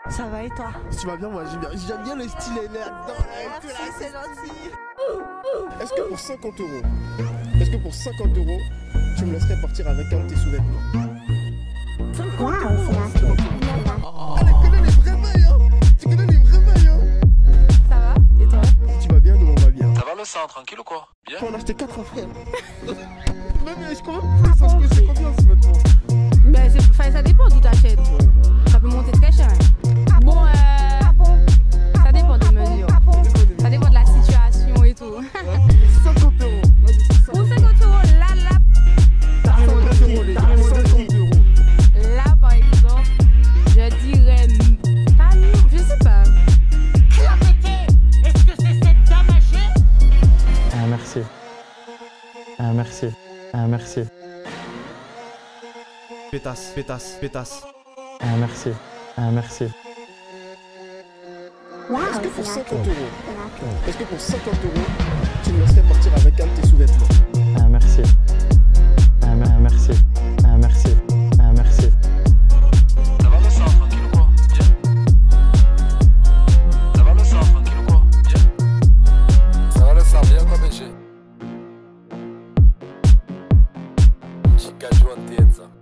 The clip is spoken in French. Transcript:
Ça va et toi? Tu vas bien, moi j'aime bien le style là-dedans. Merci, c'est gentil. Est-ce que pour 50 euros, tu me laisserais partir avec un de tes sous-vêtements? 50 euros. Elle connaît les vrais bails, hein. Tu connais les vrais bails, hein. Ça va? Et toi? Tu vas bien, nous on va bien. Ça va le sang, tranquille ou quoi? Bien. On a acheté 4 frères. Mais je crois même plus, ça se coûte combien ce vêtement? Ben, ça dépend d'où t'achètes. Ça peut monter très cher. Bon, ça dépend des mesures. Ça dépend de la situation et tout. 50 euros. Pour 50 euros, là, 50 euros, les gars, 50 euros. là, par exemple, je dirais. Ah non, je sais pas. Est-ce que c'est cette dame âgée? Merci. Merci. Merci. Pétasse, pétasse, pétasse. Merci. Merci. Est-ce que pour 50 euros, tu me laisserais partir avec un de tes sous-vêtements? Merci. Merci. Merci. Merci. Ça va le sang, tranquille ou quoi? Bien. Ça va le sang, tranquille ou quoi? Bien. Ça va le sang, bien quoi, BG? Chica Joan Tienza.